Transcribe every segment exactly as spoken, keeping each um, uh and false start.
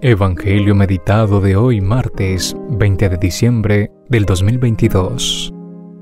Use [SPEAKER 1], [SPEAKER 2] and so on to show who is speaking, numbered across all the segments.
[SPEAKER 1] Evangelio meditado de hoy, martes veinte de diciembre del dos mil veintidós.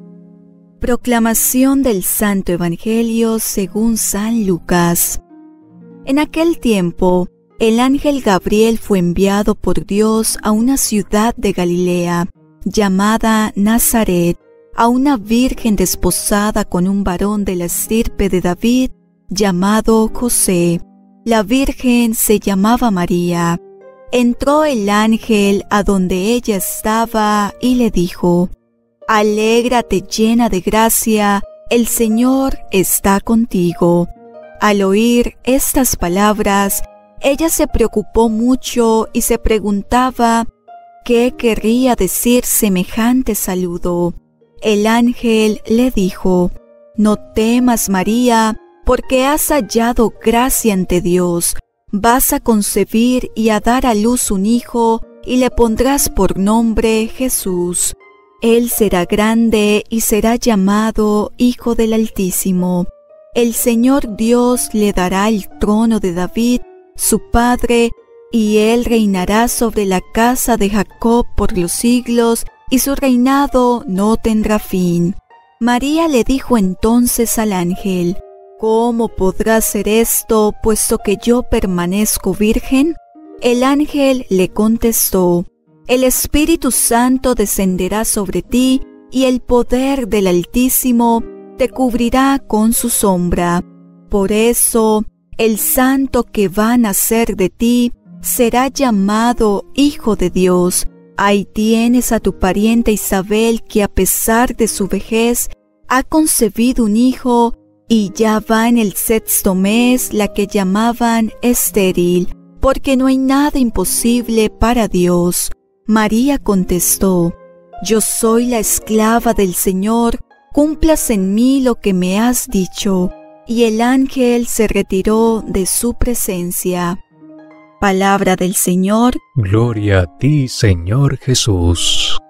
[SPEAKER 2] Proclamación del Santo Evangelio según San Lucas. En aquel tiempo, el ángel Gabriel fue enviado por Dios a una ciudad de Galilea, llamada Nazaret, a una virgen desposada con un varón de la estirpe de David, llamado José. La virgen se llamaba María. Entró el ángel a donde ella estaba y le dijo: «Alégrate llena de gracia, el Señor está contigo». Al oír estas palabras, ella se preocupó mucho y se preguntaba qué querría decir semejante saludo. El ángel le dijo: «No temas, María, porque has hallado gracia ante Dios. Vas a concebir y a dar a luz un hijo, y le pondrás por nombre Jesús. Él será grande y será llamado Hijo del Altísimo. El Señor Dios le dará el trono de David, su padre, y él reinará sobre la casa de Jacob por los siglos, y su reinado no tendrá fin». María le dijo entonces al ángel: «¿Cómo podrá ser esto, puesto que yo permanezco virgen?» El ángel le contestó: «El Espíritu Santo descenderá sobre ti, y el poder del Altísimo te cubrirá con su sombra. Por eso, el santo que va a nacer de ti será llamado Hijo de Dios. Ahí tienes a tu pariente Isabel, que a pesar de su vejez ha concebido un hijo, y ya va en el sexto mes, la que llamaban estéril, porque no hay nada imposible para Dios». María contestó: «Yo soy la esclava del Señor, cumplas en mí lo que me has dicho». Y el ángel se retiró de su presencia. Palabra del Señor.
[SPEAKER 1] Gloria a ti, Señor Jesús.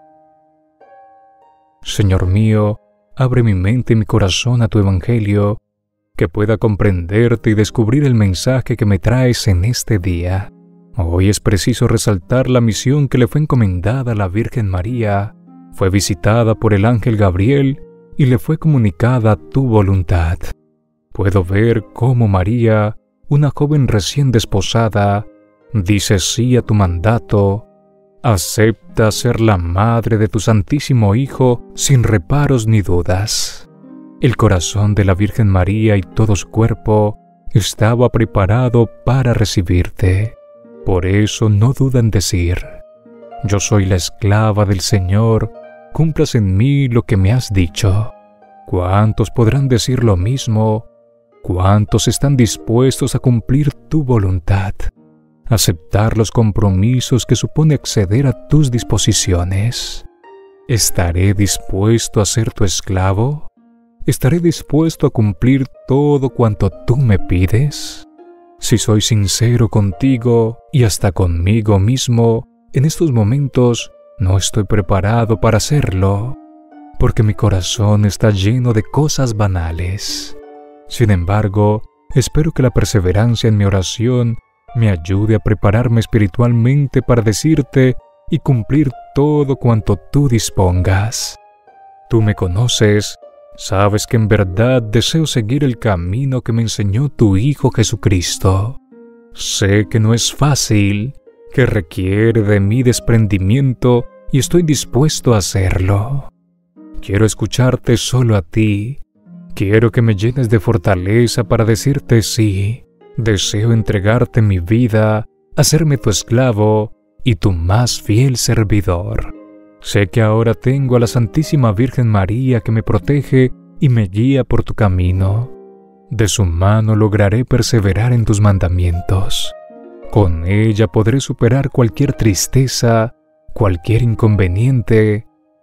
[SPEAKER 1] Señor mío, abre mi mente y mi corazón a tu Evangelio, que pueda comprenderte y descubrir el mensaje que me traes en este día. Hoy es preciso resaltar la misión que le fue encomendada a la Virgen María. Fue visitada por el ángel Gabriel y le fue comunicada tu voluntad. Puedo ver cómo María, una joven recién desposada, dice sí a tu mandato. Acepta ser la madre de tu Santísimo Hijo sin reparos ni dudas. El corazón de la Virgen María y todo su cuerpo estaba preparado para recibirte. Por eso no duda en decir: «Yo soy la esclava del Señor, cumplas en mí lo que me has dicho». ¿Cuántos podrán decir lo mismo? ¿Cuántos están dispuestos a cumplir tu voluntad? Aceptar los compromisos que supone acceder a tus disposiciones. ¿Estaré dispuesto a ser tu esclavo? ¿Estaré dispuesto a cumplir todo cuanto tú me pides? Si soy sincero contigo y hasta conmigo mismo, en estos momentos no estoy preparado para hacerlo, porque mi corazón está lleno de cosas banales. Sin embargo, espero que la perseverancia en mi oración me ayude a prepararme espiritualmente para decirte y cumplir todo cuanto tú dispongas. Tú me conoces, sabes que en verdad deseo seguir el camino que me enseñó tu Hijo Jesucristo. Sé que no es fácil, que requiere de mi desprendimiento y estoy dispuesto a hacerlo. Quiero escucharte solo a ti. Quiero que me llenes de fortaleza para decirte sí. Deseo entregarte mi vida, hacerme tu esclavo y tu más fiel servidor. Sé que ahora tengo a la Santísima Virgen María que me protege y me guía por tu camino. De su mano lograré perseverar en tus mandamientos. Con ella podré superar cualquier tristeza, cualquier inconveniente,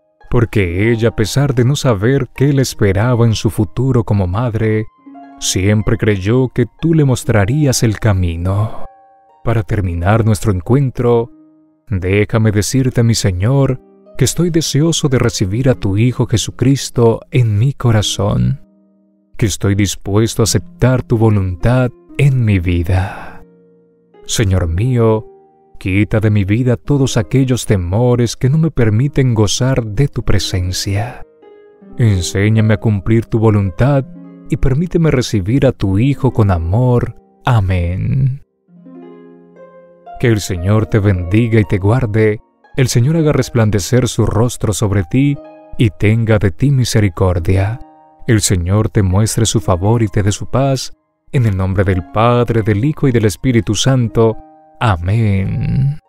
[SPEAKER 1] porque ella, a pesar de no saber qué le esperaba en su futuro como madre, siempre creyó que tú le mostrarías el camino. Para terminar nuestro encuentro, déjame decirte, mi Señor, que estoy deseoso de recibir a tu Hijo Jesucristo en mi corazón, que estoy dispuesto a aceptar tu voluntad en mi vida. Señor mío, Quita de mi vida todos aquellos temores que no me permiten gozar de tu presencia. Enséñame a cumplir tu voluntad y permíteme recibir a tu Hijo con amor. Amén. Que el Señor te bendiga y te guarde, el Señor haga resplandecer su rostro sobre ti y tenga de ti misericordia. El Señor te muestre su favor y te dé su paz, en el nombre del Padre, del Hijo y del Espíritu Santo. Amén.